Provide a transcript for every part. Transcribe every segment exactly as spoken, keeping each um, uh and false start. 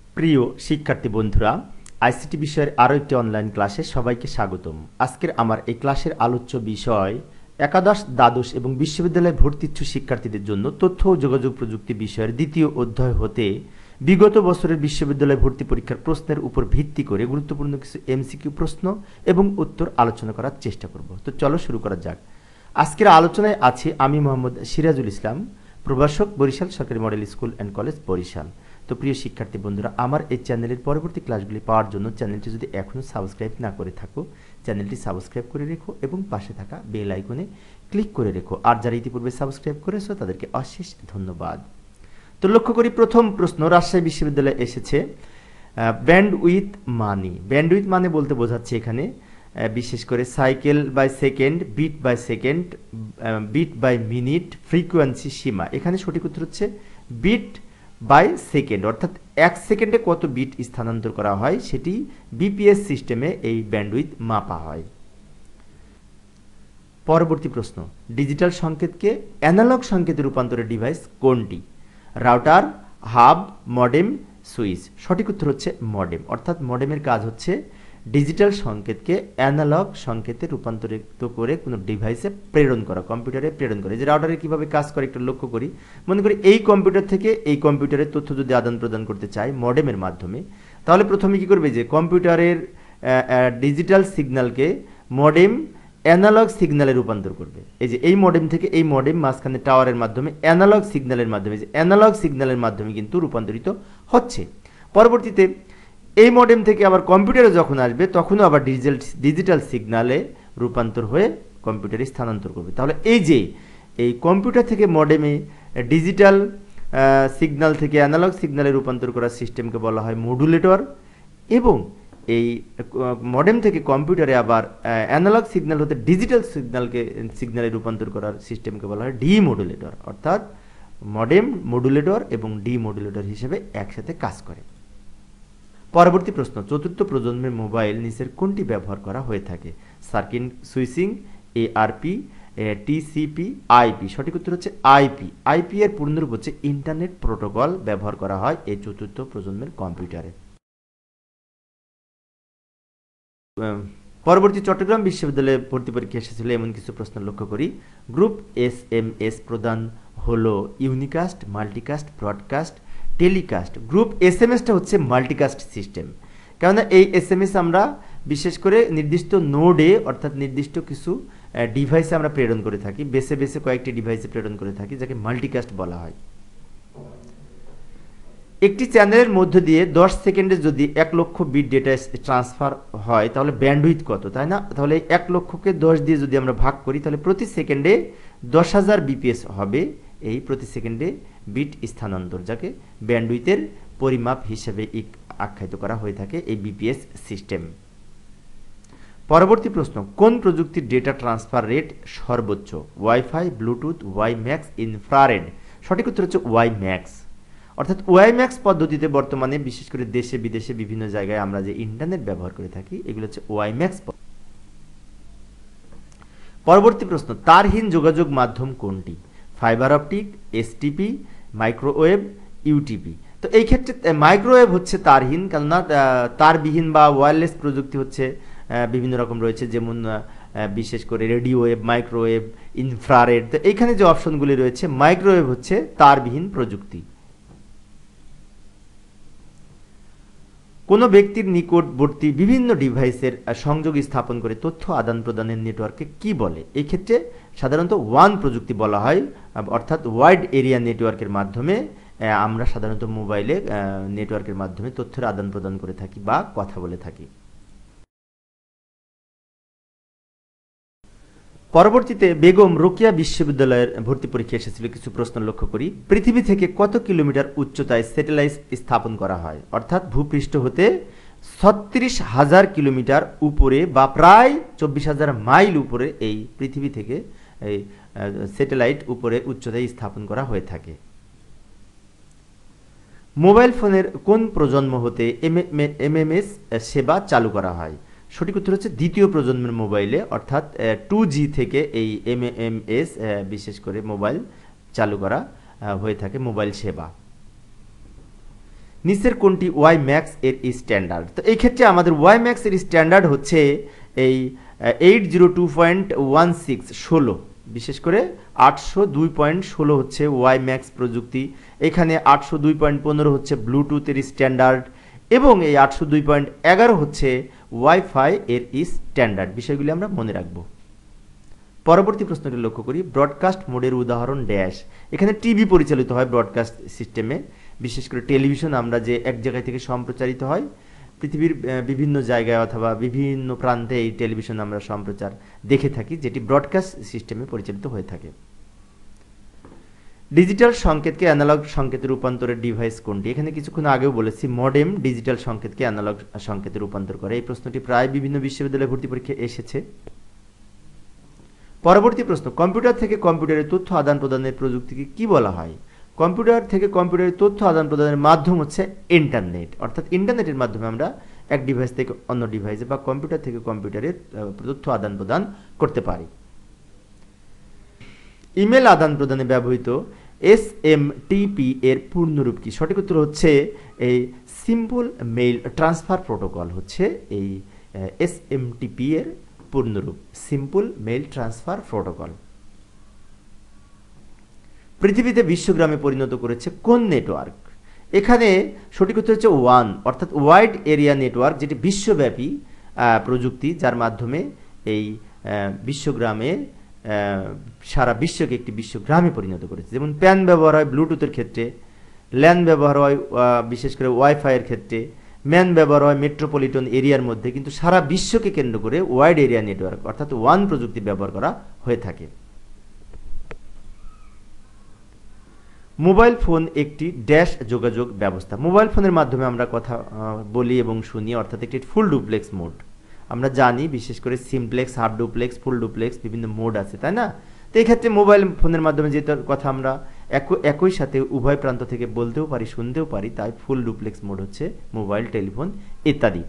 প্রিয় শিক্ষার্থী বন্ধুরা, আইসিটি বিষয়ের আরও একটি অনলাইন ক্লাসে সবাইকে স্বাগতম। আজকের আমার এই ক্লাসের আলোচ্য বিষয় একাদশ, দ্বাদশ এবং বিশ্ববিদ্যালয়ে ভর্তিচ্ছু শিক্ষার্থীদের জন্য তথ্য ও যোগাযোগ প্রযুক্তি বিষয়ের দ্বিতীয় অধ্যায় হতে বিগত বছরের বিশ্ববিদ্যালয় ভর্তি পরীক্ষার প্রশ্নের উপর ভিত্তি করে গুরুত্বপূর্ণ কিছু এমসিকিউ প্রশ্ন এবং উত্তর আলোচনা করার চেষ্টা করব। তো চলো শুরু করা যাক। আজকের আলোচনায় আছি আমি মোহাম্মদ সিরাজুল ইসলাম, প্রভাষক, বরিশাল সরকারি model school and college, Barishal. তো প্রিয় শিক্ষার্থী বন্ধুরা, আমার এই চ্যানেলের পরবর্তী ক্লাসগুলি পাওয়ার জন্য চ্যানেলটি যদি এখনও সাবস্ক্রাইব না করে থাকো, চ্যানেলটি সাবস্ক্রাইব করে রেখো এবং পাশে থাকা বেল আইকনে ক্লিক করে রেখো। আর যারা ইতিপূর্বে সাবস্ক্রাইব করেছো তাদেরকে অশেষ ধন্যবাদ। তো লক্ষ্য করি প্রথম প্রশ্ন রাজশাহী বিশ্ববিদ্যালয়ে এসেছে, ব্যান্ড উইথ মানি। ব্যান্ড উইথ মানে বলতে বোঝাচ্ছে এখানে বিশেষ করে cycle by second, bit by second, bit by minute, frequency, সীমা। এখানে সঠিক উত্তর হচ্ছে বিট বাই সেকেন্ড, অর্থাৎ এক সেকেন্ডে কত বিট স্থানান্তর করা হয় সেটি বিপিএস সিস্টেমে এই ব্যান্ডউইথ মাপা হয়। পরবর্তী প্রশ্ন, ডিজিটাল সংকেতকে অ্যানালগ সংকেতে রূপান্তরের ডিভাইস কোনটি? Router, hub, modem, switch. সঠিক উত্তর হচ্ছে মডেম, অর্থাৎ মডেমের কাজ হচ্ছে ডিজিটাল সংকেতকে অ্যানালগ সংকেতে রূপান্তরিত করে কোনো ডিভাইসে প্রেরণ করা, কম্পিউটারে প্রেরণ করা। যে রাউটারে কীভাবে কাজ করে একটু লক্ষ্য করি। মনে করি এই কম্পিউটার থেকে এই কম্পিউটারের তথ্য যদি আদান প্রদান করতে চাই মডেমের মাধ্যমে, তাহলে প্রথমে কী করবে, যে কম্পিউটারের ডিজিটাল সিগন্যালকে মডেম অ্যানালগ সিগন্যালে রূপান্তর করবে। এই যে এই মডেম থেকে এই মডেম মাঝখানে টাওয়ারের মাধ্যমে অ্যানালগ সিগন্যালের মাধ্যমে, যে অ্যানালগ সিগন্যালের মাধ্যমে কিন্তু রূপান্তরিত হচ্ছে। পরবর্তীতে এই মডেম থেকে আবার কম্পিউটারে যখন আসবে তখনও আবার ডিজিটাল ডিজিটাল সিগন্যালে রূপান্তর হয়ে কম্পিউটারে স্থানান্তর করবে। তাহলে এই যে এই কম্পিউটার থেকে মডেমে ডিজিটাল সিগন্যাল থেকে অ্যানালগ সিগন্যালে রূপান্তর করার সিস্টেমকে বলা হয় মডুলেটর, এবং এই মডেম থেকে কম্পিউটারে আবার অ্যানালগ সিগন্যাল হতে ডিজিটাল সিগন্যালকে সিগন্যালে রূপান্তর করার সিস্টেমকে বলা হয় ডিমডুলেটর। অর্থাৎ মডেম, মডুলেটর এবং ডিমডুলেটর হিসেবে একসাথে কাজ করে। পরবর্তী প্রশ্ন, চতুর্থ প্রজন্মের মোবাইল নিচের কোনটি ব্যবহার করা হয়ে থাকে? Circuit switching, ARP, TCP, IP. সঠিক উত্তর হচ্ছে আইপি। আইপি এর পূর্ণরূপ হচ্ছে ইন্টারনেট প্রোটোকল ব্যবহার করা হয় এই চতুর্থ প্রজন্মের কম্পিউটারে। পরবর্তী, চট্টগ্রাম বিশ্ববিদ্যালয়ে ভর্তি পরীক্ষা এসেছিল এমন কিছু প্রশ্ন লক্ষ্য করি। গ্রুপ এস এম এস প্রদান হলো unicast, multicast, broadcast, telecast. Group S M এসটা হচ্ছে মাল্টিকাস্ট সিস্টেম, কেননা এই এস এম এস আমরা বিশেষ করে নির্দিষ্ট নোডে, অর্থাৎ নির্দিষ্ট কিছু ডিভাইসে আমরা প্রেরণ করে থাকি, বেছে বেছে কয়েকটি ডিভাইসে প্রেরণ করে থাকি, যাকে মাল্টিকাস্ট বলা হয়। একটি চ্যানেলের মধ্য দিয়ে দশ সেকেন্ডে যদি এক লক্ষ বিট ডেটা ট্রান্সফার হয় তাহলে ব্যান্ডউইথ কত, তাই না? তাহলে এক লক্ষকে দশ দিয়ে যদি আমরা ভাগ করি তাহলে প্রতি সেকেন্ডে দশ হাজার বিপিএস হবে এই প্রতি সেকেন্ডে বিট স্থানান্তর, যাকে ব্যান্ডউইথের পরিমাপ হিসেবে আখ্যায়িত করা হয়ে থাকে এই বিপিএস সিস্টেম। পরবর্তী প্রশ্ন, কোন প্রযুক্তির ডেটা ট্রান্সফার রেট সর্বোচ্চ? Wifi, Bluetooth, WiMAX, infrared. সঠিক উত্তর হচ্ছে ওয়াই ম্যাক্স। অর্থাৎ ওয়াই ম্যাক্স পদ্ধতিতে বর্তমানে বিশেষ করে দেশে বিদেশে বিভিন্ন জায়গায় আমরা যে ইন্টারনেট ব্যবহার করে থাকি এগুলো হচ্ছে ওয়াই ম্যাক্স। পরবর্তী প্রশ্ন, তারহীন যোগাযোগ মাধ্যম কোনটি? Fibre optic, STP, microwave, UTP. তো এই ক্ষেত্রে মাইক্রোওয়েভ হচ্ছে তারহীন, কেননা তারবিহীন বা ওয়্যারলেস প্রযুক্তি হচ্ছে বিভিন্ন রকম রয়েছে, যেমন বিশেষ করে রেডিও ওয়েভ, মাইক্রোওয়েভ, ইনফ্রারেড। তো এইখানে যে অপশনগুলি রয়েছে, মাইক্রোওয়েভ হচ্ছে তারবিহীন প্রযুক্তি। কোনো ব্যক্তির নিকটবর্তী বিভিন্ন ডিভাইসের সংযোগ স্থাপন করে তথ্য আদান প্রদানের নেটওয়ার্ককে কি বলে? এই ক্ষেত্রে সাধারণত ওয়ান প্রযুক্তি বলা হয়, অর্থাৎ ওয়াইড এরিয়া নেটওয়ার্কের মাধ্যমে আমরা সাধারণত মোবাইলে নেটওয়ার্কের মাধ্যমে তথ্যের আদান প্রদান করে থাকি বা কথা বলে থাকি। পরবর্তীতে বেগম রোকেয়া বিশ্ববিদ্যালয়ের ভর্তি পরীক্ষা এসেছিল কিছু প্রশ্ন লক্ষ্য করি। পৃথিবী থেকে কত কিলোমিটার উচ্চতায় স্যাটেলাইট স্থাপন করা হয়? অর্থাৎ ভূপৃষ্ঠ হতে ছত্রিশ হাজার কিলোমিটার উপরে বা প্রায় চব্বিশ হাজার মাইল উপরে এই পৃথিবী থেকে এই স্যাটেলাইট উপরে উচ্চতায় স্থাপন করা হয়ে থাকে। মোবাইল ফোনের কোন প্রজন্ম হতে এমএমএস সেবা চালু করা হয়? সঠিক উত্তর হচ্ছে দ্বিতীয় প্রজন্মের মোবাইলে, অর্থাৎ টু জি থেকে এই এমএমএস বিশেষ করে মোবাইল চালু করা হয়ে থাকে, মোবাইল সেবা। নিচের কোনটি ওয়াই ম্যাক্স এর স্ট্যান্ডার্ড? তো এই ক্ষেত্রে আমাদের ওয়াই ম্যাক্স এর স্ট্যান্ডার্ড হচ্ছে এই eight zero two point one six ষোলো, বিশেষ করে আটশো দুই পয়েন্ট ষোলো হচ্ছে ওয়াই ম্যাক্স প্রযুক্তি, এখানে আটশো দুই পয়েন্ট পনেরো হচ্ছে ব্লুটুথের স্ট্যান্ডার্ড, এবং এই আটশো দুই পয়েন্ট এগারো হচ্ছে ওয়াইফাই এর স্ট্যান্ডার্ড। বিষয়গুলি আমরা মনে রাখব। পরবর্তী প্রশ্নটি লক্ষ্য করি, ব্রডকাস্ট মোডের উদাহরণ ড্যাশ। এখানে টিভি পরিচালিত হয় ব্রডকাস্ট সিস্টেমে, বিশেষ করে টেলিভিশন আমরা যে এক জায়গায় থেকে সম্প্রচারিত হয় পৃথিবীর বিভিন্ন জায়গায় অথবা বিভিন্ন প্রান্তে এই টেলিভিশন আমরা সম্প্রচার দেখে থাকি, যেটি ব্রডকাস্ট সিস্টেমে পরিচালিত হয়ে থাকে। ডিজিটাল সংকেতকে অ্যানালগ সংকেতে রূপান্তরের ডিভাইস কোনটি? এখানে কিছুক্ষণ আগেও বলেছি মডেম ডিজিটাল সংকেতকে অ্যানালগ সংকেতে রূপান্তর করে। এই প্রশ্নটি প্রায় বিভিন্ন বিশ্ববিদ্যালয়ে ভর্তি পরীক্ষায় এসেছে। পরবর্তী প্রশ্ন, কম্পিউটার থেকে কম্পিউটারে তথ্য আদান প্রদানের প্রযুক্তিকে কি বলা হয়? কম্পিউটার থেকে কম্পিউটারে তথ্য আদান প্রদানের মাধ্যম হচ্ছে ইন্টারনেট, অর্থাৎ ইন্টারনেটের মাধ্যমে আমরা এক ডিভাইস থেকে অন্য ডিভাইসে বা কম্পিউটার থেকে কম্পিউটারের তথ্য আদান প্রদান করতে পারি। ইমেল আদান প্রদানে ব্যবহৃত এস এম টি পি এর পূর্ণরূপ কি? সঠিক উত্তর হচ্ছে এই সিম্পল মেইল ট্রান্সফার প্রোটোকল হচ্ছে এই এস এম টি পি এর পূর্ণরূপ, সিম্পল মেইল ট্রান্সফার প্রোটোকল। পৃথিবীতে বিশ্বগ্রামে পরিণত করেছে কোন নেটওয়ার্ক? এখানে সঠিক উত্তর হচ্ছে ওয়ান, অর্থাৎ ওয়াইড এরিয়া নেটওয়ার্ক, যেটি বিশ্বব্যাপী প্রযুক্তি, যার মাধ্যমে এই বিশ্বগ্রামে সারা বিশ্বকে একটি বিশ্বগ্রামে পরিণত করেছে। যেমন প্যান ব্যবহার হয় ব্লুটুথের ক্ষেত্রে, ল্যান ব্যবহার হয় বিশেষ করে ওয়াইফাইয়ের ক্ষেত্রে, ম্যান ব্যবহার হয় মেট্রোপলিটন এরিয়ার মধ্যে, কিন্তু সারা বিশ্বকে কেন্দ্র করে ওয়াইড এরিয়া নেটওয়ার্ক অর্থাৎ ওয়ান প্রযুক্তি ব্যবহার করা হয়ে থাকে। মোবাইল ফোন একটি ড্যাশ যোগাযোগ ব্যবস্থা। মোবাইল ফোনের মাধ্যমে আমরা কথা বলি এবং শুনি, অর্থাৎ একটি ফুল ডুপ্লেক্স মোড। আমরা জানি বিশেষ করে simplex, half duplex, full duplex বিভিন্ন মোড আছে, তাই না? তো এই ক্ষেত্রে মোবাইল ফোনের মাধ্যমে যে কথা আমরা একই সাথে উভয় প্রান্ত থেকে বলতেও পারি, শুনতেও পারি, তাই ফুল ডুপ্লেক্স মোড হচ্ছে মোবাইল, টেলিফোন ইত্যাদি।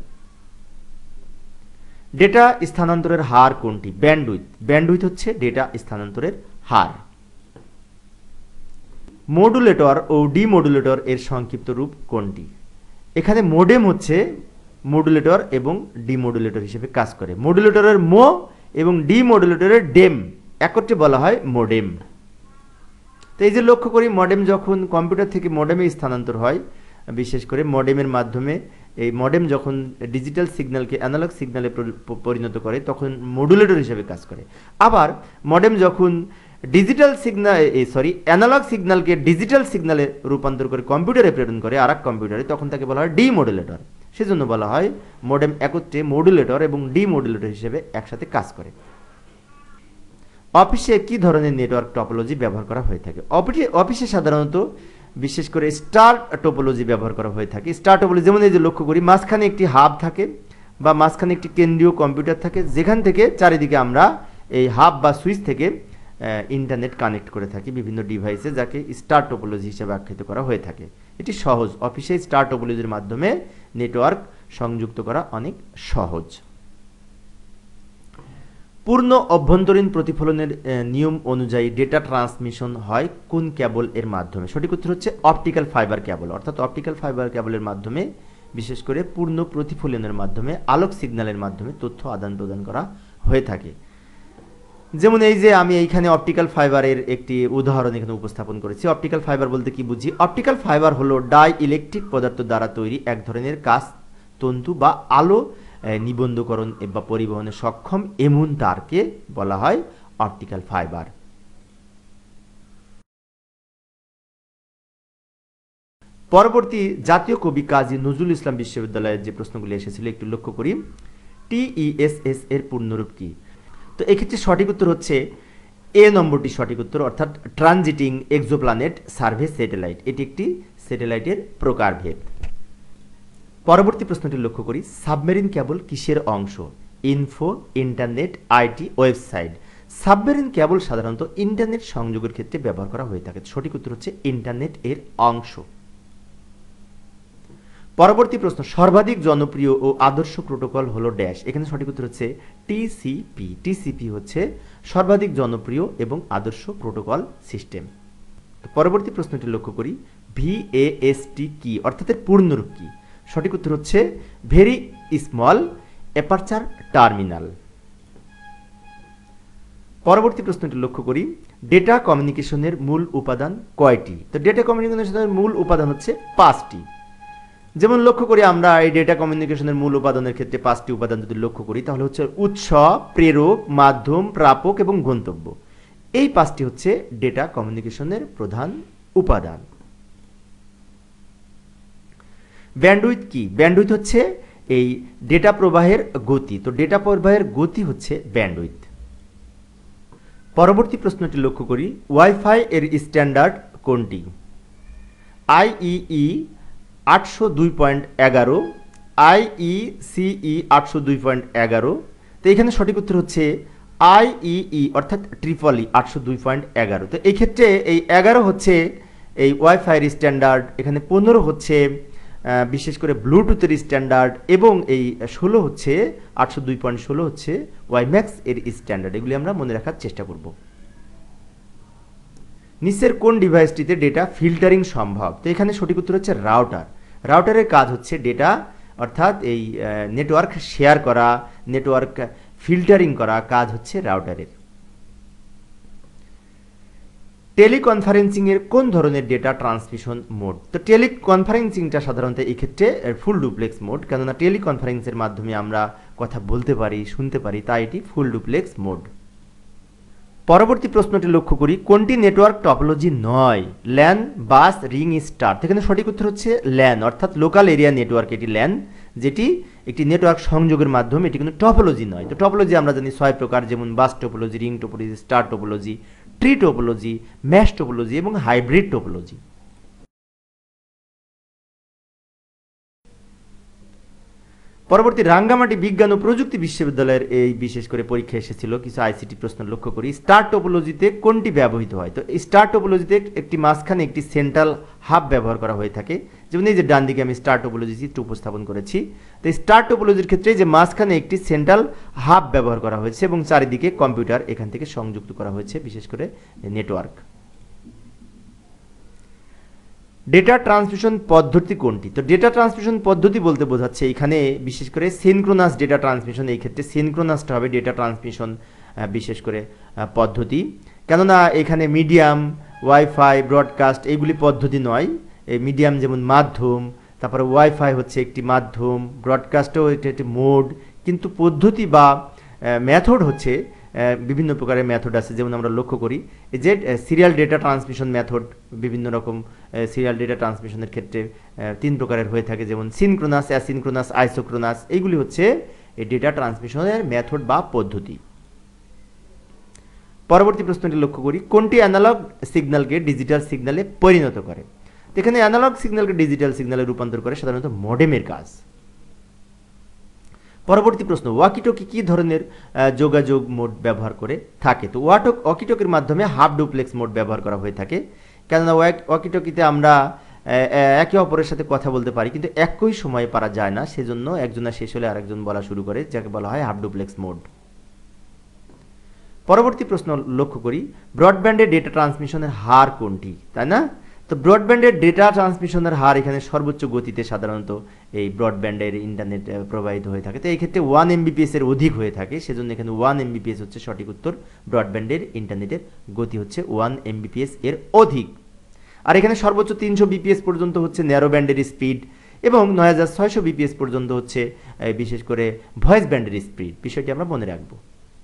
ডেটা স্থানান্তরের হার কোনটি? ব্যান্ডউইথ। ব্যান্ডউইথ হচ্ছে ডেটা স্থানান্তরের হার। মডুলেটর ও ডিমডুলেটর এর সংক্ষিপ্ত রূপ কোনটি? এখানে মোডেম হচ্ছে মডুলেটর এবং ডিমডুলেটর হিসেবে কাজ করে। মডুলেটরের মো এবং ডিমডুলেটরের ডেম একত্রে বলা হয় মোডেম। তো এই যে লক্ষ্য করি, মডেম যখন কম্পিউটার থেকে মডেমে স্থানান্তর হয়, বিশেষ করে মডেমের মাধ্যমে, এই মডেম যখন ডিজিটাল সিগন্যালকে অ্যানালগ সিগন্যালে পরিণত করে তখন মডুলেটর হিসেবে কাজ করে। আবার মডেম যখন ডিজিটাল সিগন্যাল সরি অ্যানালগ সিগন্যালকে ডিজিটাল সিগন্যালে রূপান্তর করে কম্পিউটারে প্রেরণ করে আর এক কম্পিউটারে, তখন তাকে বলা হয় ডিমডুলেটর। সেজন্য বলা হয় মডেম একত্রে মডুলেটর এবং ডিমডুলেটর হিসেবে একসাথে কাজ করে। অফিসে কি ধরনের নেটওয়ার্ক টপোলজি ব্যবহার করা হয়ে থাকে? অফিসে সাধারণত বিশেষ করে স্টার টোপোলজি ব্যবহার করা হয়ে থাকে। স্টার টোপোলজি যেমন এই যে লক্ষ্য করি, মাঝখানে একটি হাব থাকে বা মাঝখানে একটি কেন্দ্রীয় কম্পিউটার থাকে, যেখান থেকে চারিদিকে আমরা এই হাব বা সুইচ থেকে ইন্টারনেট কানেক্ট করে থাকি বিভিন্ন ডিভাইসে, যাকে স্টার টোপোলজি হিসেবে আখ্যায়িত করা হয়ে থাকে। এটি সহজ, অফিসে স্টার টোপোলজির মাধ্যমে নেটওয়ার্ক সংযুক্ত করা অনেক সহজ। পূর্ণ অভ্যন্তরীণ প্রতিফলনের নিয়ম অনুযায়ী ডেটা ট্রান্সমিশন হয় কোন কেবল এর মাধ্যমে? সঠিক উত্তর হচ্ছে অপটিক্যাল ফাইবার কেবল, অর্থাৎ অপটিক্যাল ফাইবার কেবলের মাধ্যমে বিশেষ করে পূর্ণ প্রতিফলনের মাধ্যমে আলোক সিগন্যালের মাধ্যমে তথ্য আদান প্রদান করা হয়ে থাকে। যেমন এই যে আমি এইখানে অপটিক্যাল ফাইবারের একটি উদাহরণ এখানে উপস্থাপন করেছি। অপটিক্যাল ফাইবার বলতে কি বুঝি? অপটিক্যাল ফাইবার হলো ডাই ইলেকট্রিক পদার্থ দ্বারা তৈরি এক ধরনের কাঁচ তন্তু বা আলো নিবন্ধকরণ বা পরিবহনে সক্ষম এমন তারকে বলা হয় অপটিক্যাল ফাইবার। পরবর্তী জাতীয় কবি কাজী নজরুল ইসলাম বিশ্ববিদ্যালয়ের যে প্রশ্নগুলি এসেছিল একটু লক্ষ্য করি। টিইএসএস এর পূর্ণরূপ কি? তো এক্ষেত্রে সঠিক উত্তর হচ্ছে এ নম্বরটি সঠিক উত্তর, অর্থাৎ ট্রানজিটিং এক্সোপ্ল্যানেট সার্ভে স্যাটেলাইট। এটি একটি স্যাটেলাইটের প্রকারভেদ। পরবর্তী প্রশ্নটি লক্ষ্য করি, সাবমেরিন কেবল কিসের অংশ? Info, internet, IT, website. Submarine cable সাধারণত ইন্টারনেট সংযোগের ক্ষেত্রে ব্যবহার করা হয়ে থাকে। সঠিক উত্তর হচ্ছে ইন্টারনেট এর অংশ। পরবর্তী প্রশ্ন, সর্বাধিক জনপ্রিয় ও আদর্শ প্রোটোকল হলো ড্যাশ। এখানে সঠিক উত্তর হচ্ছে টিসিপি। টিসিপি হচ্ছে সর্বাধিক জনপ্রিয় এবং আদর্শ প্রোটোকল সিস্টেম। পরবর্তী প্রশ্নটি লক্ষ্য করি, ভি এ এস টি কি, অর্থাৎ এর পূর্ণরূপ কি? সঠিক উত্তর হচ্ছে ভেরি স্মল অ্যাপারচার টার্মিনাল। পরবর্তী প্রশ্নটি লক্ষ্য করি, ডেটা কমিউনিকেশনের মূল উপাদান কয়টি? তো ডেটা কমিউনিকেশনের মূল উপাদান হচ্ছে পাঁচটি। যেমন লক্ষ্য করি আমরা এই ডেটা কমিউনিকেশনের মূল উপাদানের ক্ষেত্রে পাঁচটি উপাদান যদি লক্ষ্য করি তাহলে হচ্ছে উৎস, প্রেরক, মাধ্যম, প্রাপক এবং গন্তব্য। এই পাঁচটি হচ্ছে ডেটা কমিউনিকেশনের প্রধান উপাদান। ব্যান্ডউইথ কি? ব্যান্ডউইথ হচ্ছে এই ডেটা প্রবাহের গতি। তো ডেটা প্রবাহের গতি হচ্ছে ব্যান্ডউইথ। পরবর্তী প্রশ্নটি লক্ষ্য করি, ওয়াইফাই এর স্ট্যান্ডার্ড কোনটি? আইইই আটশো দুই পয়েন্ট এগারো, আইইসিই আটশো দুই পয়েন্ট এগারো। তো এখানে সঠিক উত্তর হচ্ছে আইইই অর্থাৎ ট্রিপল ই আটশো দুই পয়েন্ট এগারো। তো এই ক্ষেত্রে এই এগারো হচ্ছে এই ওয়াইফাইয়ের স্ট্যান্ডার্ড, এখানে পনেরো হচ্ছে বিশেষ করে ব্লুটুথের স্ট্যান্ডার্ড এবং এই ষোলো হচ্ছে আটশো দুই পয়েন্ট ষোলো হচ্ছে ওয়াইম্যাক্স এর স্ট্যান্ডার্ড। এগুলি আমরা মনে রাখার চেষ্টা করব। নিচের কোন ডিভাইসটিতে ডেটা ফিল্টারিং সম্ভব? তো এখানে সঠিক উত্তর হচ্ছে রাউটার। রাউটারের কাজ হচ্ছে ডেটা অর্থাৎ এই নেটওয়ার্ক শেয়ার করা, নেটওয়ার্ক ফিল্টারিং করা কাজ হচ্ছে রাউটারের। টেলিকনফারেন্সিং এর কোন ধরনের ডেটা ট্রান্সমিশন মোড? তো টেলিকনফারেন্সিংটা সাধারণত এই ক্ষেত্রে ফুল ডুপ্লেক্স মোড, কেননা টেলিকনফারেন্সের মাধ্যমে আমরা কথা বলতে পারি, শুনতে পারি, তাই এটি ফুল ডুপ্লেক্স মোড। পরবর্তী প্রশ্নটি লক্ষ্য করি, কোনটি নেটওয়ার্ক টপোলজি নয়? LAN, bus, ring, star. এখানে সঠিক উত্তর হচ্ছে ল্যান অর্থাৎ লোকাল এরিয়া নেটওয়ার্ক। এটি ল্যান, যেটি একটি নেটওয়ার্ক সংযোগের মাধ্যম, এটি কিন্তু টপোলজি নয়। তো টপোলজি আমরা জানি ছয় প্রকার, যেমন bus topology, ring topology, star topology, tree topology, mesh topology এবং হাইব্রিড টোপোলজি। পরবর্তী রাঙ্গামাটি বিজ্ঞান ও প্রযুক্তি বিশ্ববিদ্যালয়ের এই বিশেষ করে পরীক্ষা এসেছিল কিছু আইসিটি প্রশ্ন লক্ষ্য করি, স্টার টোপোলজিতে কোনটি ব্যবহৃত হয়? তো স্টার টোপোলজিতে একটি মাঝখানে একটি সেন্ট্রাল হাব ব্যবহার করা হয়ে থাকে, যেমন এই যে ডান দিকে আমি স্টার টোপোলজি চিত্র উপস্থাপন করেছি। তো স্টার টোপোলজির ক্ষেত্রে যে মাঝখানে একটি সেন্ট্রাল হাব ব্যবহার করা হয়েছে এবং চারিদিকে কম্পিউটার এখান থেকে সংযুক্ত করা হয়েছে, বিশেষ করে নেটওয়ার্ক। ডেটা ট্রান্সমিশন পদ্ধতি কোনটি? তো ডেটা ট্রান্সমিশন পদ্ধতি বলতে বোঝাচ্ছে এখানে বিশেষ করে সিনক্রোনাস ডেটা ট্রান্সমিশন। এই ক্ষেত্রে সিনক্রোনাসটা হবে ডেটা ট্রান্সমিশন বিশেষ করে পদ্ধতি, কেননা এখানে মিডিয়াম, ওয়াইফাই, ব্রডকাস্ট এইগুলি পদ্ধতি নয়। এই মিডিয়াম যেমন মাধ্যম, তারপরে ওয়াইফাই হচ্ছে একটি মাধ্যম, ব্রডকাস্টও এটি একটি মোড, কিন্তু পদ্ধতি বা মেথড হচ্ছে বিভিন্ন প্রকারের মেথড আছে। যেমন আমরা লক্ষ্য করি যে সিরিয়াল ডেটা ট্রান্সমিশন মেথড, বিভিন্ন রকম সিরিয়াল ডেটা ট্রান্সমিশনের ক্ষেত্রে তিন প্রকারের হয়ে থাকে, যেমন সিনক্রোনাস, অ্যাসিনক্রোনাস, আইসোক্রোনাস। এইগুলি হচ্ছে এই ডেটা ট্রান্সমিশনের মেথড বা পদ্ধতি। পরবর্তী প্রশ্নটি লক্ষ্য করি, কোনটি অ্যানালগ সিগন্যালকে ডিজিটাল সিগন্যালে পরিণত করে? এখানে অ্যানালগ সিগন্যালকে ডিজিটাল সিগন্যালে রূপান্তর করে সাধারণত মডেমের কাজ। পরবর্তী প্রশ্ন, ওয়াকিটকি কি ধরনের যোগাযোগ মোড ব্যবহার করে থাকে? তো ওয়াটক ওয়াকিটকির মাধ্যমে হাফ ডুপ্লেক্স মোড ব্যবহার করা হয়ে থাকে, কেননা ওয়াকিটকিতে আমরা একে অপরের সাথে কথা বলতে পারি কিন্তু একই সময়ে পারা যায় না, সেজন্য একজনের শেষ হলে আরেকজন বলা শুরু করে, যাকে বলা হয় হাফ ডুপ্লেক্স মোড। পরবর্তী প্রশ্ন লক্ষ্য করি, ব্রডব্যান্ডের ডেটা ট্রান্সমিশনের হার কোনটি? তাই না? তো ব্রডব্যান্ডের ডেটা ট্রান্সমিশনের হার এখানে সর্বোচ্চ গতিতে সাধারণত এই ব্রডব্যান্ডের ইন্টারনেট প্রবাহিত হয়ে থাকে। তো এই ক্ষেত্রে ওয়ান এমবিপিএস এর অধিক হয়ে থাকে, সেজন্য এখানে ওয়ান এমবিপিএস হচ্ছে সঠিক উত্তর। ব্রডব্যান্ডের ইন্টারনেটের গতি হচ্ছে ওয়ান এমবিপিএস এর অধিক। আর এখানে সর্বোচ্চ তিনশো বিপিএস পর্যন্ত হচ্ছে ন্যারো ব্যান্ডের স্পিড এবং নয় হাজার ছয়শো বিপিএস পর্যন্ত হচ্ছে বিশেষ করে ভয়েস ব্যান্ডের স্পিড। বিষয়টি আমরা মনে রাখবো।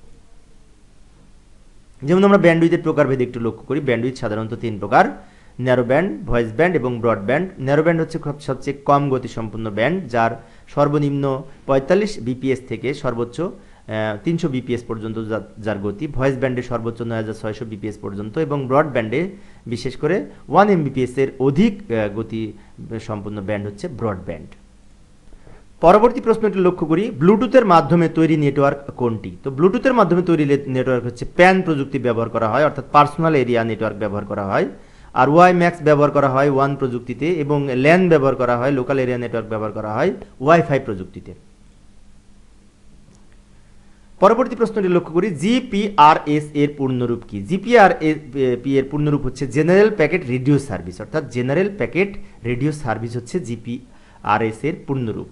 যেমন আমরা ব্যান্ডউইথের প্রকারভেদে একটু লক্ষ্য করি, ব্যান্ডউইথ সাধারণত তিন প্রকার, ন্যারো ব্যান্ড, ভয়েস ব্যান্ড এবং ব্রডব্যান্ড। ন্যারো ব্যান্ড হচ্ছে সবচেয়ে কম গতিসম্পন্ন ব্যান্ড, যার সর্বনিম্ন পঁয়তাল্লিশ বিপিএস থেকে সর্বোচ্চ তিনশো বিপিএস পর্যন্ত যার গতি। ভয়েস ব্যান্ডে সর্বোচ্চ নয় হাজার ছয়শো বিপিএস পর্যন্ত এবং ব্রডব্যান্ডে বিশেষ করে ওয়ান এমবিপিএস এর অধিক গতি সম্পন্ন ব্যান্ড হচ্ছে ব্রডব্যান্ড। পরবর্তী প্রশ্নটি লক্ষ্য করি, ব্লুটুথের মাধ্যমে তৈরি নেটওয়ার্ক কোনটি? তো ব্লুটুথের মাধ্যমে তৈরি নেটওয়ার্ক হচ্ছে প্যান প্রযুক্তি ব্যবহার করা হয়, অর্থাৎ পার্সোনাল এরিয়া নেটওয়ার্ক ব্যবহার করা হয়। আর ওয়াইম্যাক্স ব্যবহার করা হয় ওয়ান প্রযুক্তিতে এবং ল্যান ব্যবহার করা হয়, লোকাল এরিয়া নেটওয়ার্ক ব্যবহার করা হয় ওয়াইফাই প্রযুক্তিতে। পরবর্তী প্রশ্নটি লক্ষ্য করি, জিপিআরএস এর পূর্ণরূপ কি? জিপিআরপি এর পূর্ণরূপ হচ্ছে জেনারেল প্যাকেট রেডিও সার্ভিস, অর্থাৎ জেনারেল প্যাকেট রেডিও সার্ভিস হচ্ছে জিপিআরএস এর পূর্ণরূপ।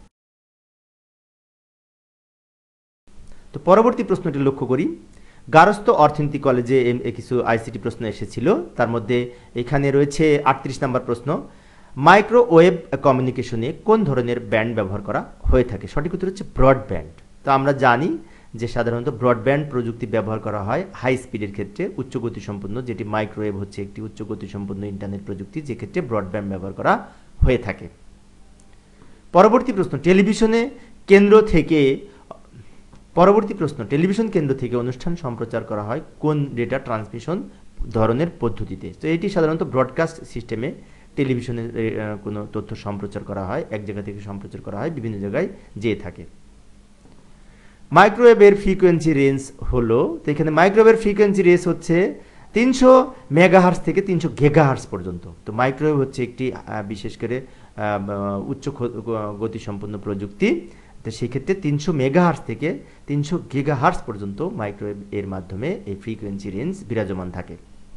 তো পরবর্তী প্রশ্নটি লক্ষ্য করি, গার্হস্থ্য অর্থনীতি কলেজে কিছু আইসিটি প্রশ্ন এসেছিল, তার মধ্যে এখানে রয়েছে আটত্রিশ নম্বর প্রশ্ন, মাইক্রোওয়েভ কমিউনিকেশনে কোন ধরনের ব্যান্ড ব্যবহার করা হয়ে থাকে? সঠিক উত্তর হচ্ছে ব্রডব্যান্ড। তো আমরা জানি যে সাধারণত ব্রডব্যান্ড প্রযুক্তি ব্যবহার করা হয় হাই স্পিডের ক্ষেত্রে, উচ্চ গতি সম্পন্ন, যেটি মাইক্রোওয়েভ হচ্ছে একটি উচ্চ গতি সম্পন্ন ইন্টারনেট প্রযুক্তি, যে ক্ষেত্রে ব্রডব্যান্ড ব্যবহার করা হয়ে থাকে। পরবর্তী প্রশ্ন, টেলিভিশনে কেন্দ্র থেকে পরবর্তী প্রশ্ন টেলিভিশন কেন্দ্র থেকে অনুষ্ঠান সম্প্রচার করা হয় কোন ডেটা ট্রান্সমিশন ধরনের পদ্ধতিতে? তো এটি সাধারণত ব্রডকাস্ট সিস্টেমে টেলিভিশনে কোনো তথ্য সম্প্রচার করা হয়, এক জায়গা থেকে সম্প্রচার করা হয়, বিভিন্ন জায়গায় যেয়ে থাকে। মাইক্রোওয়েভের ফ্রিকোয়েন্সি রেঞ্জ হলো, তো এখানে মাইক্রোওয়েভের ফ্রিকোয়েন্সি রেঞ্জ হচ্ছে তিনশো মেগাহার্টজ থেকে তিনশো গিগাহার্টজ পর্যন্ত। তো মাইক্রোওয়েভ হচ্ছে একটি বিশেষ করে উচ্চ গতিসম্পন্ন প্রযুক্তি, তো সেই ক্ষেত্রে তিনশো মেগাহার্টজ থেকে তিনশো গিগাহার্টজ পর্যন্ত মাইক্রোওয়েভ এর মাধ্যমে এই ফ্রিকোয়েন্সি রেঞ্জ বিরাজমান থাকে।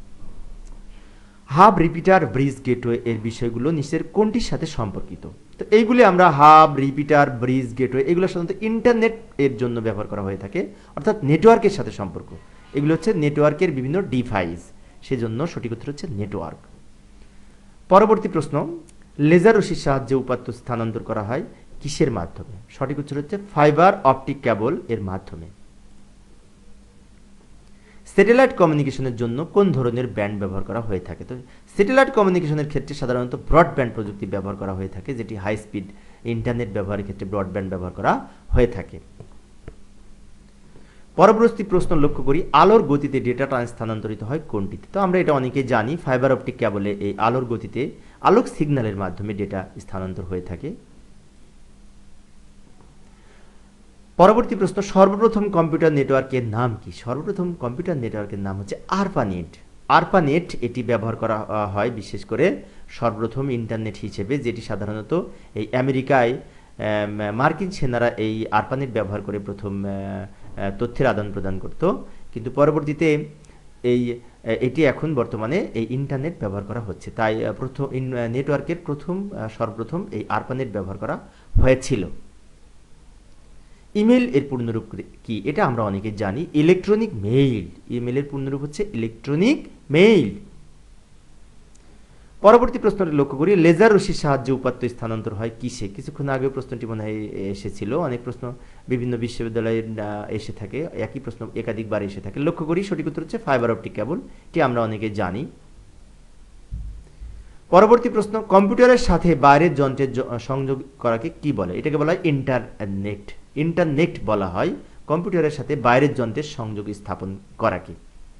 হাব, রিপিটার, ব্রিজ, গেটওয়ে এর বিষয়গুলো নিচের কোনটির সাথে সম্পর্কিত? তো এইগুলি আমরা হাব, রিপিটার, ব্রিজ, গেটওয়ে এগুলো সাধারণত ইন্টারনেট এর জন্য ব্যবহার করা হয়ে থাকে, অর্থাৎ নেটওয়ার্কের সাথে সম্পর্ক। এগুলো হচ্ছে নেটওয়ার্কের বিভিন্ন ডিভাইস, সেজন্য সঠিক উত্তর হচ্ছে নেটওয়ার্ক। পরবর্তী প্রশ্ন, লেজার রশ্মির সাহায্যে উপাত্ত স্থানান্তর করা হয় কিসের মাধ্যমে? সঠিক উত্তর হচ্ছে ফাইবার অপটিক কেবল এর মাধ্যমে। স্যাটেলাইট কমিউনিকেশনের জন্য কোন ধরনের ব্যান্ড ব্যবহার করা হয়ে থাকে? তো স্যাটেলাইট কমিউনিকেশনের ক্ষেত্রে সাধারণত ব্রডব্যান্ড প্রযুক্তি ব্যবহার করা হয়ে থাকে, যেটি হাই স্পিড ইন্টারনেট ব্যবহারের ক্ষেত্রে ব্রডব্যান্ড ব্যবহার করা হয়ে থাকে। পরবর্তী প্রশ্ন লক্ষ্য করি, আলোর গতিতে ডেটা স্থানান্তরিত হয় কোনটিতে? তো আমরা এটা অনেকেই জানি, ফাইবার অপটিক কেবলে এই আলোর গতিতে আলোক সিগন্যালের মাধ্যমে ডেটা স্থানান্তর হয়ে থাকে। পরবর্তী প্রশ্ন, সর্বপ্রথম কম্পিউটার নেটওয়ার্কের নাম কি? সর্বপ্রথম কম্পিউটার নেটওয়ার্কের নাম হচ্ছে আরপানেট। আরপানেট এটি ব্যবহার করা হয় বিশেষ করে সর্বপ্রথম ইন্টারনেট হিসেবে, যেটি সাধারণত এই আমেরিকায় মার্কিন সেনারা এই আরপানেট ব্যবহার করে প্রথম তথ্যের আদান প্রদান করত, কিন্তু পরবর্তীতে এই এটি এখন বর্তমানে এই ইন্টারনেট ব্যবহার করা হচ্ছে। তাই প্রথম নেটওয়ার্কের প্রথম সর্বপ্রথম এই আরপানেট ব্যবহার করা হয়েছিল। ইমেল এর পূর্ণরূপ কি? এটা আমরা অনেকে জানি, ইলেকট্রনিক মেইল। ইমেলের পূর্ণরূপ হচ্ছে ইলেকট্রনিক মেইল। পরবর্তী প্রশ্নটি লক্ষ্য করি, লেজার রশ্মির সাহায্যে উপাত্ত স্থানান্তর হয় কিসে? কিছুক্ষণ আগে প্রশ্নটি মনে হয় এসেছিল, অনেক প্রশ্ন বিভিন্ন বিশ্ববিদ্যালয়ে এসে থাকে, একই প্রশ্ন একাধিকবার এসে থাকে। লক্ষ্য করি সঠিক উত্তর হচ্ছে ফাইবার অপটিক কেবল, এটি আমরা অনেকে জানি। পরবর্তী প্রশ্ন, কম্পিউটারের সাথে বাইরের যন্ত্রের সংযোগ করাকে কি বলে? এটাকে বলা হয় ইন্টারনেট। ইন্টারনেট বলা হয় কম্পিউটারের সাথে বাইরের যন্ত্রের সংযোগ স্থাপন করাকে।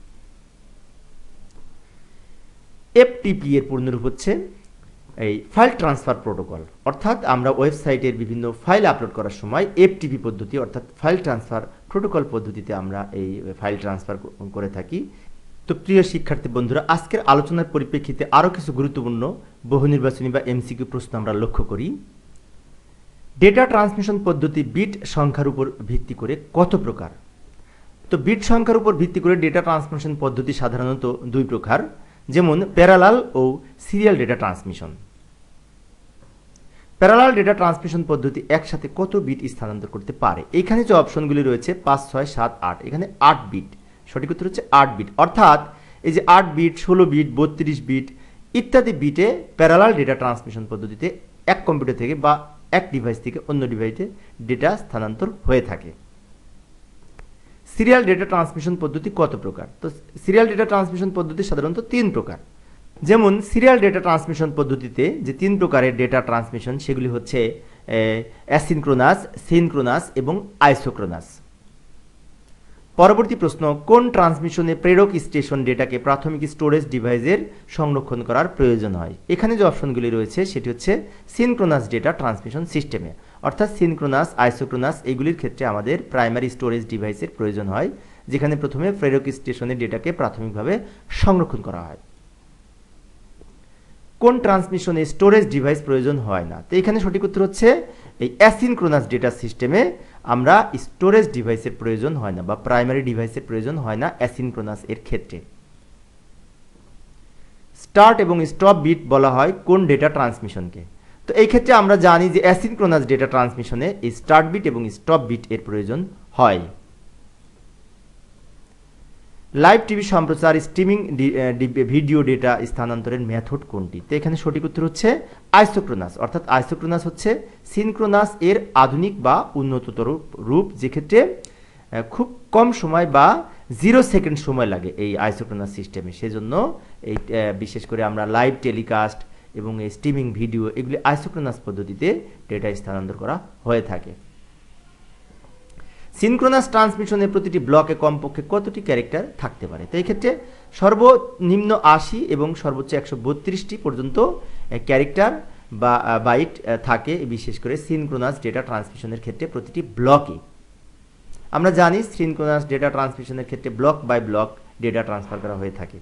এফটিপি এর পূর্ণরূপ হচ্ছে এই ফাইল ট্রান্সফার প্রোটোকল, অর্থাৎ আমরা ওয়েবসাইটের বিভিন্ন ফাইল আপলোড করার সময় এফটিপি পদ্ধতি অর্থাৎ ফাইল ট্রান্সফার প্রোটোকল পদ্ধতিতে আমরা এই ফাইল ট্রান্সফার করে থাকি। তো প্রিয় শিক্ষার্থী বন্ধুরা, আজকের আলোচনার পরিপ্রেক্ষিতে আরও কিছু গুরুত্বপূর্ণ বহু নির্বাচনী বা এমসিকিউ প্রশ্ন আমরা লক্ষ্য করি। ডেটা ট্রান্সমিশন পদ্ধতি বিট সংখ্যার উপর ভিত্তি করে কত প্রকার? তো বিট সংখ্যার উপর ভিত্তি করে ডেটা ট্রান্সমিশন পদ্ধতি সাধারণত দুই প্রকার, যেমন প্যারালাল ও serial data transmission. Parallel data transmission পদ্ধতি একসাথে কত বিট স্থানান্তর করতে পারে? এখানে যে অপশনগুলি রয়েছে পাঁচ, ছয়, সাত, আট, এখানে আট বিট। সঠিক উত্তর হচ্ছে আট বিট, অর্থাৎ এই যে আট বিট, ষোলো বিট, বত্রিশ বিট ইত্যাদি বিটে প্যারালাল ডেটা ট্রান্সমিশন পদ্ধতিতে এক কম্পিউটার থেকে বা এক ডিভাইস থেকে অন্য ডিভাইসে ডেটা স্থানান্তর হয়ে থাকে। সিরিয়াল ডেটা ট্রান্সমিশন পদ্ধতি কত প্রকার? তো সিরিয়াল ডেটা ট্রান্সমিশন পদ্ধতি সাধারণত তিন প্রকার। যেমন সিরিয়াল ডেটা ট্রান্সমিশন পদ্ধতিতে যে তিন প্রকারের ডেটা ট্রান্সমিশন সেগুলি হচ্ছে অ্যাসিনক্রোনাস, সিনক্রোনাস এবং আইসোক্রোনাস। পরবর্তী প্রশ্ন, কোন ট্রান্সমিশনে প্রেরক স্টেশন ডেটাকে প্রাথমিক স্টোরেজ ডিভাইসের সংরক্ষণ করার প্রয়োজন হয়? এখানে যে অপশনগুলি রয়েছে সেটি হচ্ছে সিনক্রোনাস ডেটা ট্রান্সমিশন সিস্টেমে, অর্থাৎ সিনক্রোনাস, আইসোক্রোনাস এগুলির ক্ষেত্রে আমাদের প্রাইমারি স্টোরেজ ডিভাইসের প্রয়োজন হয়, যেখানে প্রথমে প্রেরক স্টেশনের ডেটাকে প্রাথমিকভাবে সংরক্ষণ করা হয়। কোন ট্রান্সমিশনে স্টোরেজ ডিভাইস প্রয়োজন হয় না? তো এখানে সঠিক উত্তর হচ্ছে এই অ্যাসিনক্রোনাস ডেটা সিস্টেমে আমরা স্টোরেজ ডিভাইসের প্রয়োজন হয় না বা প্রাইমারি ডিভাইসের প্রয়োজন হয় না অ্যাসিনক্রোনাস এর ক্ষেত্রে। স্টার্ট এবং স্টপ বিট বলা হয় কোন ডেটা ট্রান্সমিশনকে? তো এই ক্ষেত্রে আমরা জানি যে অ্যাসিনক্রোনাস ডেটা ট্রান্সমিশনে এই স্টার্ট বিট এবং স্টপ বিট এর প্রয়োজন হয়। লাইভ টিভি সম্প্রচার স্ট্রিমিং ভিডিও ডেটা স্থানান্তরের মেথড কোনটি? তো এখানে সঠিক উত্তর হচ্ছে আইসোক্রোনাস, অর্থাৎ আইসোক্রোনাস হচ্ছে সিনক্রোনাস এর আধুনিক বা উন্নততর রূপ, যেক্ষেত্রে খুব কম সময় বা জিরো সেকেন্ড সময় লাগে এই আইসোক্রোনাস সিস্টেমে। সেজন্য এই বিশেষ করে আমরা লাইভ টেলিকাস্ট এবং এই স্ট্রিমিং ভিডিও এগুলি আইসোক্রোনাস পদ্ধতিতে ডেটা স্থানান্তর করা হয়ে থাকে। সিনক্রোনাস ট্রান্সমিশনের প্রতিটি ব্লকে কমপক্ষে কতটি ক্যারেক্টার থাকতে পারে? তো এই ক্ষেত্রে সর্বনিম্ন আশি এবং সর্বোচ্চ একশো বত্রিশটি পর্যন্ত ক্যারেক্টার বা বাইট থাকে, বিশেষ করে সিনক্রোনাস ডেটা ট্রান্সমিশনের ক্ষেত্রে প্রতিটি ব্লকে। আমরা জানি সিনক্রোনাস ডেটা ট্রান্সমিশনের ক্ষেত্রে block by block data transfer করা হয়ে থাকে।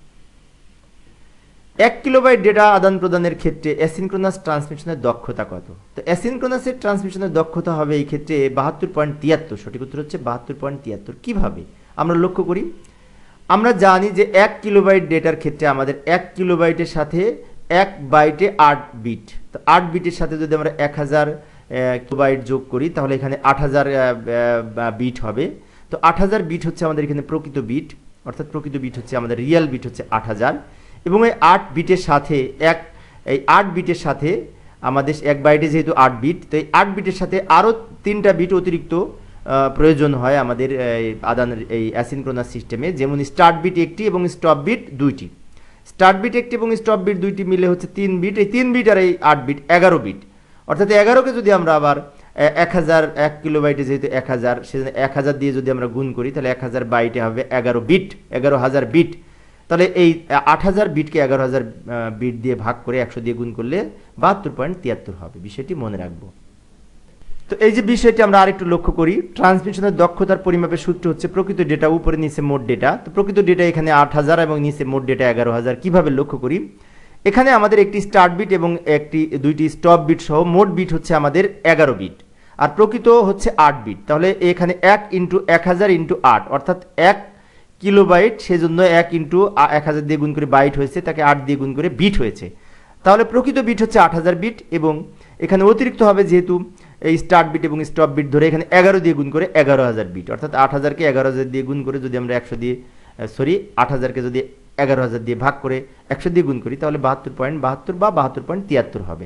এক কিলোবাইট ডেটা আদান প্রদানের ক্ষেত্রে অ্যাসিনক্রোনাস ট্রান্সমিশনের দক্ষতা কত? তো অ্যাসিনক্রোনাসের ট্রান্সমিশনের দক্ষতা হবে এই ক্ষেত্রে বাহাত্তর পয়েন্ট তিয়াত্তর। সঠিক উত্তর হচ্ছে বাহাত্তর পয়েন্ট তিয়াত্তর। কীভাবে আমরা লক্ষ্য করি? আমরা জানি যে এক কিলোবাইট ডেটার ক্ষেত্রে আমাদের এক কিলোবাইটের সাথে এক বাইটে আট বিট। তো আট বিটের সাথে যদি আমরা এক হাজার কিলোবাইট যোগ করি তাহলে এখানে আট হাজার বিট হবে। তো আট হাজার বিট হচ্ছে আমাদের এখানে প্রকৃত বিট, অর্থাৎ প্রকৃত বিট হচ্ছে আমাদের রিয়েল বিট হচ্ছে আট হাজার, এবং এই আট বিটের সাথে এক এই আট বিটের সাথে আমাদের এক বাইটে যেহেতু আট বিট, তো এই আট বিটের সাথে আরও তিনটা বিট অতিরিক্ত প্রয়োজন হয় আমাদের আদান এই অ্যাসিনক্রোনাস সিস্টেমে, যেমন স্টার্ট বিট একটি এবং স্টপ বিট দুইটি। স্টার্ট বিট একটি এবং স্টপ বিট দুইটি মিলে হচ্ছে তিন বিট। এই তিন বিট আর এই আট বিট এগারো বিট, অর্থাৎ এগারোকে যদি আমরা আবার এক হাজার এক কিলোবাইটে যেহেতু এক হাজার, সেজন্য এক হাজার দিয়ে যদি আমরা গুণ করি তাহলে এক হাজার বাইটে হবে এগারো বিট, এগারো হাজার বিট। তাহলে এই আট হাজার বিটকে এগারো হাজার বিট দিয়ে ভাগ করে একশো দিয়ে গুণ করলে বাহাত্তর পয়েন্ট তিয়াত্তর হবে। বিষয়টি মনে রাখবো। তো এই যে বিষয়টি আমরা আরেকটু লক্ষ্য করি, ট্রান্সমিশনের দক্ষতার পরিমাপের সূত্র হচ্ছে প্রকৃত ডেটা উপরে নিচে মোট ডেটা। তো প্রকৃত ডেটা এখানে আট হাজার এবং নিচে মোট ডেটা এগারো হাজার। কীভাবে লক্ষ্য করি? এখানে আমাদের একটি স্টার্ট বিট এবং একটি দুইটি স্টপ বিট সহ মোট বিট হচ্ছে আমাদের এগারো বিট, আর প্রকৃত হচ্ছে আট বিট। তাহলে এখানে এক ইন্টু এক হাজার ইন্টু আট, অর্থাৎ এক কিলোবাইট, সেজন্য এক ইন্টু এক হাজার দিয়ে গুণ করে বাইট হয়েছে, তাকে আট দিয়ে গুণ করে বিট হয়েছে। তাহলে প্রকৃত বিট হচ্ছে আট হাজার বিট, এবং এখানে অতিরিক্ত হবে যেহেতু এই স্টার্ট বিট এবং স্টপ বিট ধরে এখানে এগারো দিয়ে গুণ করে এগারো হাজার বিট, অর্থাৎ আট হাজারকে এগারো হাজার দিয়ে গুণ করে যদি আমরা একশো দিয়ে সরি আট হাজারকে যদি এগারো হাজার দিয়ে ভাগ করে একশো দিয়ে গুণ করি তাহলে বাহাত্তর পয়েন্ট বাহাত্তর বা বাহাত্তর পয়েন্ট তিয়াত্তর হবে।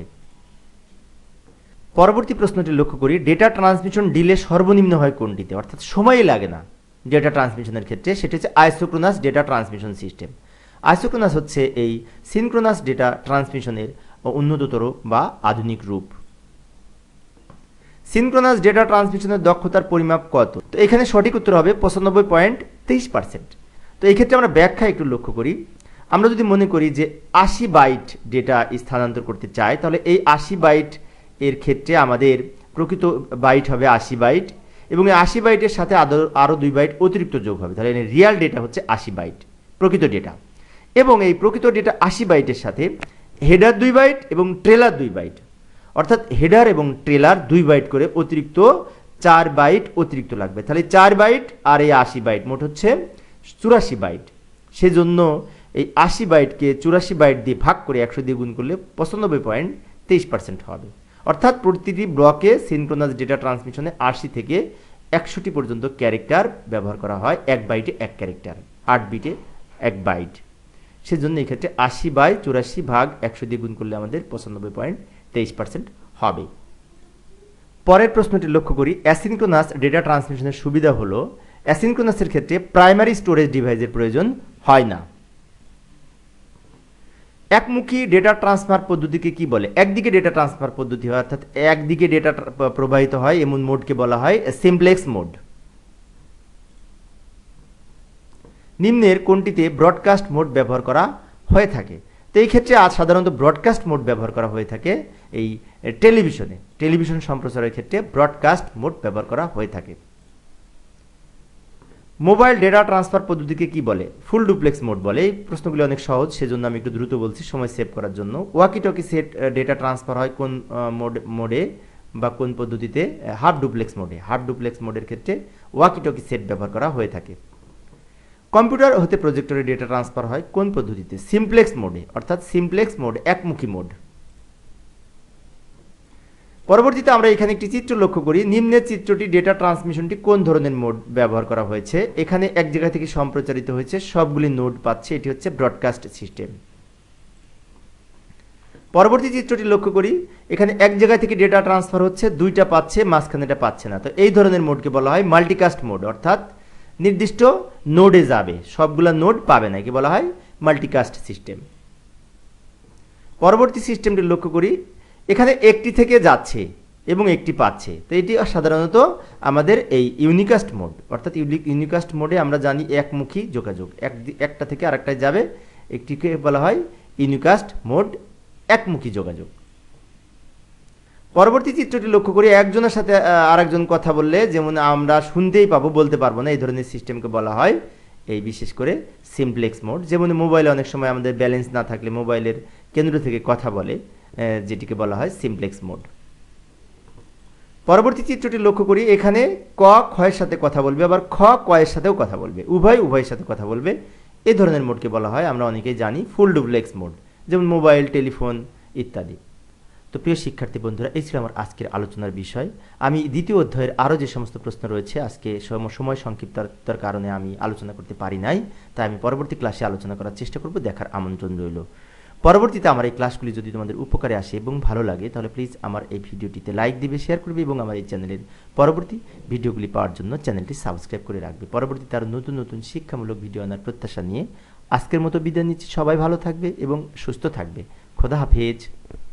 পরবর্তী প্রশ্নটি লক্ষ্য করি, ডেটা ট্রান্সমিশন ডিলে সর্বনিম্ন হয় কোনটিতে? অর্থাৎ সময়ই লাগে না ডেটা ট্রান্সমিশনের ক্ষেত্রে, সেটি হচ্ছে isochronous data transmission system. Isochronous হচ্ছে এই সিনক্রোনাস ডেটা ট্রান্সমিশনের উন্নততর বা আধুনিক রূপ। সিনক্রোনাস ডেটা ট্রান্সমিশনের দক্ষতার পরিমাপ কত? তো এখানে সঠিক উত্তর হবে পঁচানব্বই পয়েন্ট তেইশ পার্সেন্ট। তো এই ক্ষেত্রে আমরা ব্যাখ্যা একটু লক্ষ্য করি। আমরা যদি মনে করি যে আশি বাইট ডেটা স্থানান্তর করতে চাই, তাহলে এই আশি বাইট এর ক্ষেত্রে আমাদের প্রকৃত বাইট হবে আশি বাইট, এবং এই আশি বাইটের সাথে আরও আরও দুই বাইট অতিরিক্ত যোগ হবে। তাহলে রিয়াল ডেটা হচ্ছে আশি বাইট প্রকৃত ডেটা, এবং এই প্রকৃত ডেটা আশি বাইটের সাথে হেডার দুই বাইট এবং ট্রেলার দুই বাইট, অর্থাৎ হেডার এবং ট্রেলার দুই বাইট করে অতিরিক্ত চার বাইট অতিরিক্ত লাগবে। তাহলে চার বাইট আর এই আশি বাইট মোট হচ্ছে চুরাশি বাইট। সেজন্য এই আশি বাইটকে চুরাশি বাইট দিয়ে ভাগ করে একশো দিয়ে গুণ করলে পঁচানব্বই পয়েন্ট তেইশ পার্সেন্ট হবে। অর্থাৎ প্রতিটি ব্লকে সিনক্রোনাস ডেটা ট্রান্সমিশনে আশি থেকে একশোটি পর্যন্ত ক্যারেক্টার ব্যবহার করা হয়, এক বাইটে এক ক্যারেক্টার, আট বিটে এক বাইট। সেজন্য এই ক্ষেত্রে আশি বাই চুরাশি ভাগ একশো দিয়ে গুণ করলে আমাদের পঁচানব্বই পয়েন্ট তেইশ পার্সেন্ট হবে। পরের প্রশ্নটি লক্ষ্য করি, অ্যাসিনক্রোনাস ডেটা ট্রান্সমিশনের সুবিধা হলো অ্যাসিনক্রোনাসের ক্ষেত্রে প্রাইমারি স্টোরেজ ডিভাইসের প্রয়োজন হয় না। একমুখী ডেটা ট্রান্সফার পদ্ধতিকে কি বলে? একদিকে ডেটা ট্রান্সফার পদ্ধতি হয়, অর্থাৎ একদিকে ডেটা প্রবাহিত হয় এমন মোডকে বলা হয় সিমপ্লেক্স মোড। নিম্নের কোনটিতে ব্রডকাস্ট মোড ব্যবহার করা হয়ে থাকে? তো এই ক্ষেত্রে আজ সাধারণত ব্রডকাস্ট মোড ব্যবহার করা হয়ে থাকে এই টেলিভিশনে, টেলিভিশন সম্প্রচারের ক্ষেত্রে ব্রডকাস্ট মোড ব্যবহার করা হয়ে থাকে। মোবাইল ডেটা ট্রান্সফার পদ্ধতিকে কি বলে? ফুল ডুপ্লেক্স মোড বলে। এই প্রশ্নগুলি অনেক সহজ, সেজন্য আমি একটু দ্রুত বলছি সময় সেভ করার জন্য। Walkie talkie set data transfer হয় কোন মোড মোডে বা কোন পদ্ধতিতে? হাফ ডুপ্লেক্স মোডে। হাফ ডুপ্লেক্স মোডের ক্ষেত্রে ওয়াকি টকি সেট ব্যবহার করা হয়ে থাকে। কম্পিউটার হতে প্রজেক্টরে ডেটা ট্রান্সফার হয় কোন পদ্ধতিতে? সিমপ্লেক্স মোডে, অর্থাৎ সিমপ্লেক্স মোড একমুখী মোড। পরবর্তীতে আমরা এখানে একটি চিত্র লক্ষ্য করি। নিম্নের চিত্রটি ডেটা ট্রান্সমিশনটি কোন ধরনের মোড ব্যবহার করা হয়েছে? এখানে এক জায়গা থেকে সম্প্রচারিত হয়েছে, সবগুলি নোড পাচ্ছে, এটি হচ্ছে ব্রডকাস্ট সিস্টেম। পরবর্তী চিত্রটি লক্ষ্য করি, এখানে এক জায়গা থেকে ডেটা ট্রান্সফার হচ্ছে, দুইটা পাচ্ছে, মাঝখানেটা পাচ্ছে না। তো এই ধরনের মোডকে বলা হয় মাল্টিকাস্ট মোড, অর্থাৎ নির্দিষ্ট নোডে যাবে, সবগুলা নোড পাবে না, কি বলা হয়? Multicast system. পরবর্তী সিস্টেমটি লক্ষ্য করি, এখানে একটি থেকে যাচ্ছে এবং একটি পাচ্ছে, তো এটি সাধারণত আমাদের এই ইউনিকাস্ট মোড, অর্থাৎ ইউনিকাস্ট মোডে আমরা জানি একমুখী যোগাযোগ, এক একটা থেকে আরেকটায় যাবে, একটিকে বলা হয় ইউনিকাস্ট মোড, একমুখী যোগাযোগ। পরবর্তী চিত্রটি লক্ষ্য করি, একজনের সাথে আরেকজন কথা বললে যেমন আমরা শুনতেই পাবো, বলতে পারবো না, এই ধরনের সিস্টেমকে বলা হয় এই বিশেষ করে সিমপ্লেক্স মোড। যেমন মোবাইলে অনেক সময় আমাদের ব্যালেন্স না থাকলে মোবাইলের কেন্দ্র থেকে কথা বলে, যেটিকে বলা হয় সিমপ্লেক্স মোড। পরবর্তী চিত্রটি লক্ষ্য করি, এখানে ক খয়ের সাথে কথা বলবে, আবার খ কয়ের সাথেও কথা বলবে, উভয় উভয়ের সাথে কথা বলবে, এই ধরনের মোডকে বলা হয়, আমরা অনেকেই জানি, ফুল ডুপ্লেক্স মোড, যেমন মোবাইল, টেলিফোন ইত্যাদি। তো প্রিয় শিক্ষার্থী বন্ধুরা, এই ছিল আমার আজকের আলোচনার বিষয়। আমি দ্বিতীয় অধ্যায়ের আরও যে সমস্ত প্রশ্ন রয়েছে আজকে সময় সংক্ষিপ্ততার কারণে আমি আলোচনা করতে পারি নাই, তাই আমি পরবর্তী ক্লাসে আলোচনা করার চেষ্টা করব, দেখার আমন্ত্রণ রইল। পরবর্তীতে আমার এই ক্লাসগুলি যদি তোমাদের উপকারে আসে এবং ভালো লাগে, তাহলে প্লিজ আমার এই ভিডিওটিতে লাইক দিবে, শেয়ার করবে এবং আমার এই চ্যানেলের পরবর্তী ভিডিওগুলি পাওয়ার জন্য চ্যানেলটি সাবস্ক্রাইব করে রাখবে। পরবর্তীতে আরও নতুন নতুন শিক্ষামূলক ভিডিও আনার প্রত্যাশা নিয়ে আজকের মতো বিদায় নিচ্ছি। সবাই ভালো থাকবে এবং সুস্থ থাকবে। খোদা হাফেজ।